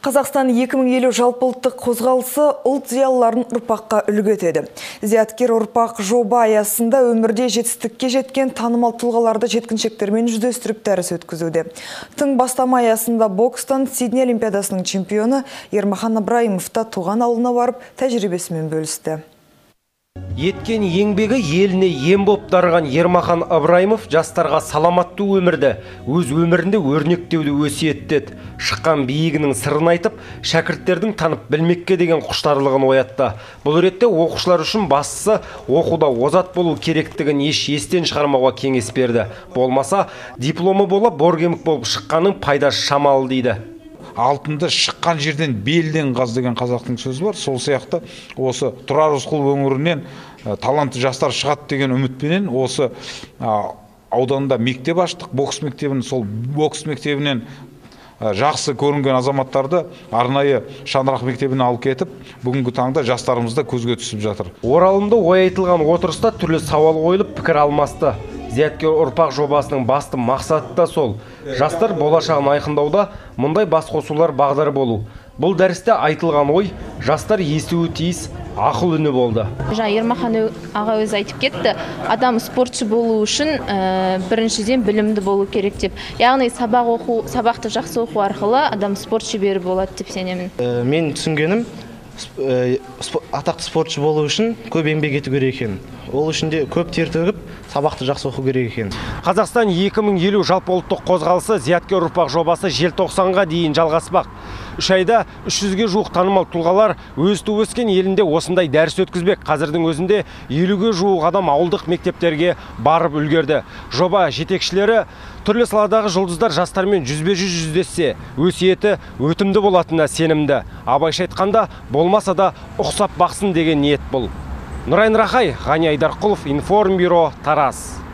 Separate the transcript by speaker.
Speaker 1: Қазақстан 2050 жалпыұлттық қозғалысы ұлт зиялыларын ұрпаққа үлгі етеді. Зияткер ұрпақ жоба аясында өмірде жетістікке жеткен танымал тұлғаларды жеткіншектермен жүздестіріп дәріс өткізуде. Тың бастама аясында бокстан Сидней Олимпиадасының чемпионы Ермахан Ыбырайымов та туған ауылына барып тәжірибесімен бөлісті.
Speaker 2: Еткен еңбегі еліне ем боп дарыған Ермахан Ыбырайымов жастарға саламатты өмірді, өз өмірінде өрнектеуді өсиеттеді. Шыққан биігінің сырын айтып, шәкірттердің танып білмекке деген құштарлығын оятты. Бұл ретте оқушылар үшін бастысы оқуда озат болу керектігін еш естен шығармауға кеңес берді. Болмаса, дипломы болып, боргемік болып шыққанның пайдасы шамалы дейді.
Speaker 3: Алтынды шыққан жерден белден қаз деген қазақтың сөзі бар. Сол сияқты осы Тұрар Рысқұл өңірінен талантты жастар шығады деген үмітпенен осы ауданда мектеп аштық. Бокс мектебін, сол бокс мектебінен жақсы көрінген азаматтарды арнайы шаңырақ мектебіне алып кетіп, бүгінгі таңда жастарымызда көзге түсіп жатыр.
Speaker 2: Оралымда ой айтылған отырыста түрлі сауал қойылып, пікір алмасты. Зияткер ұрпақ жобасының басты мақсаты да сол. Жастар болашағын айқындауда мұндай бас қосулар бағдар болу. Бұл дәрісте айтылған ой жастар естуі тиіс ақыл үні болды.
Speaker 4: Ермахан аға өзі айтып кетті, адам спортшы болу үшін біріншіден білімді болу керек деп. Яғни сабақты жақсы оқу арқылы адам спорт шебері болады деп сенемін.
Speaker 5: Мен түсінгенім, атақты спортшы болу үшін көп еңбек ету керек екен. Ол үшін де көп тер төгіп, сабақты жақсы оқу керек екен.
Speaker 2: Қазақстан 2050 жалпыұлттық қозғалысы Зияткер ұрпақ жобасы желтоқсанға дейін жалғаспақ. 3 айда 300-ге жуық танымал тұлғалар өз өскен елінде осындай дәріс өткізбек. Қазірдің өзінде 50-ге жуық адам ауылдық мектептерге барып үлгерді. Жоба жетекшілері түрлі саладағы жұлдыздар жастармен жүзбе-жүз жүздессе, өсиеті өтімді болатынына сенімді. Абайша айтқанда, болмаса да ұқсап бақсын деген ниет бұл. Нұрайын Рахай, Ғани Айдарқұлов, Информбюро, Тараз.